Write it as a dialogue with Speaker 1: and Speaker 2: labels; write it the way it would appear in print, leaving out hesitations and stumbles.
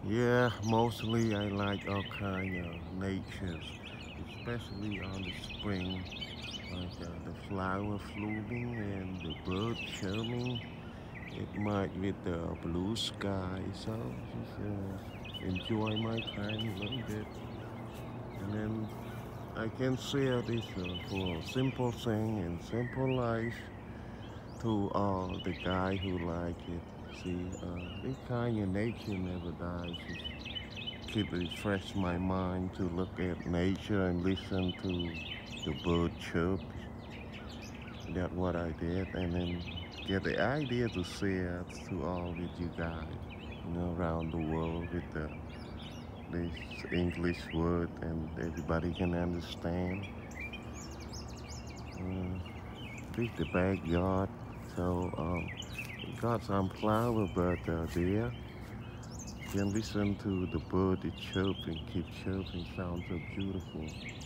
Speaker 1: Yeah, mostly I like all kind of natures, especially on the spring, like the flower blooming and the bird chirping. It might with the blue sky, so just enjoy my time a little bit, and then I can share this for simple thing and simple life to all the guy who like it. See, this kind of nature never dies. Keep refresh my mind to look at nature and listen to the bird chirp. That's what I did, and then get the idea to share to all with you guys, around the world with this English word, and everybody can understand. This the backyard, so we got some flower, but there can listen to the bird chirping, keep chirping, sounds so beautiful.